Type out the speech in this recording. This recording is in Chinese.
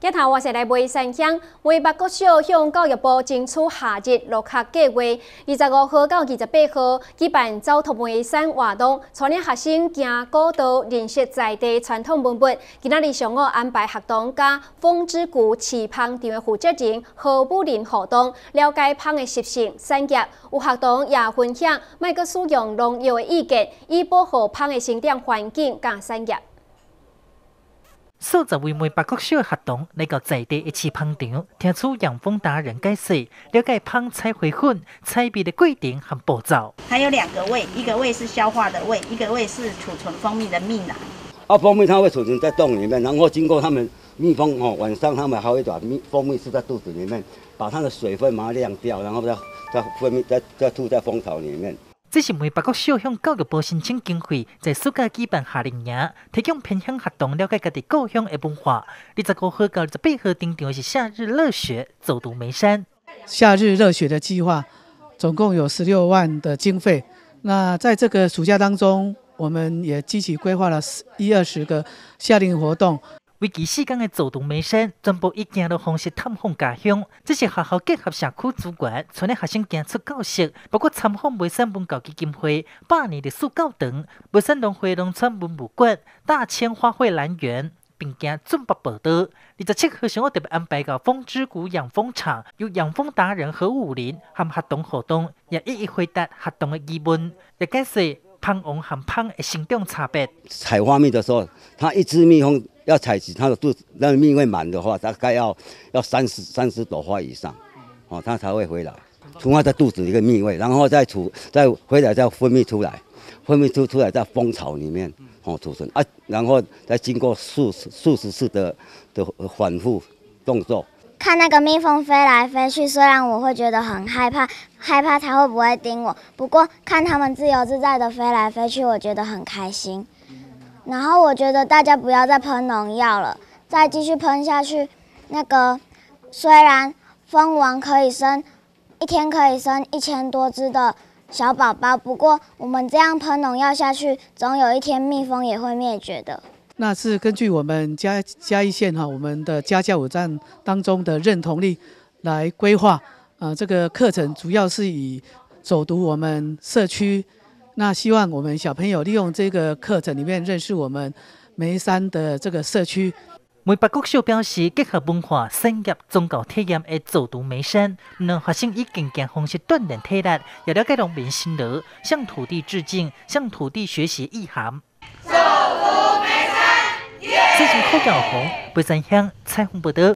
今头我是来梅山乡梅北国小向教育部争取夏日落学计划，25号到28号举办走读梅山活动，带领学生行古道，认识在地传统文物。今仔日上午安排学童甲风之谷饲芳场的负责人何武林互动，了解芳的习性、产业。有学童也分享莫阁使用农药的意见，以保护芳的生长环境甲产业。 数十位梅北国小的学童来到在地的饲芳场，听取养蜂达人解释，了解芳采回粉、采蜜的过程和步骤。 还有2个胃，一个胃是消化的胃，一个胃是储存蜂蜜的蜜囊。 蜂蜜它会储存在洞里面，然后经过它们蜜蜂晚上它们还会把蜂蜜吃在肚子里面，把它的水分把它晾掉，然后再分泌再吐在蜂巢里面。 这是梅北国小向教育部申请经费，在暑假举办夏令营，提供偏乡学童了解家己故乡的文化。25号到28号登场的是夏日乐学，走读梅山。 夏日乐学的计划总共有16万的经费。那在这个暑假当中，我们也积极规划了20个夏令活动。 为期4天的走读梅山，全部以行路方式探访家乡。这是学校结合社区资源，带领学生行出教室，包括参访梅山文教基金会100年历史教堂、梅山农会农村文物馆、大千花卉兰园，并行进北步道。27号上午特别安排到风之谷养蜂场，由养蜂达人何武林和学童互动，也一一回答学童的疑问，也解释蜂王和蜂的生长差别。 采花蜜的时候，它一只蜜蜂。 要采集它的肚子，那个蜜会满的话，大概要30朵花以上，它才会回来。从它的肚子一个蜜味，然后再回来再分泌出来，分泌出来在蜂巢里面储存啊，然后再经过数十次的反复动作。 看那个蜜蜂飞来飞去，虽然我会觉得很害怕它会不会叮我，不过看它们自由自在的飞来飞去，我觉得很开心。 然后我觉得大家不要再喷农药了，再继续喷下去，那个虽然蜂王一天可以生1000多只的小宝宝，不过我们这样喷农药下去，总有一天蜜蜂也会灭绝的。 那是根据我们嘉义县我们的家教5站当中的认同力来规划，这个课程主要是以走读我们社区。 那希望我们小朋友利用这个课程里面认识我们梅山的这个社区。 梅北国小表示，结合文化、产业、宗教体验的走读梅山，让学生以健康方式锻炼体力，也了解农民辛劳，向土地致敬，向土地学习意涵。走读梅山，谢谢寇教红，梅山乡采访报道。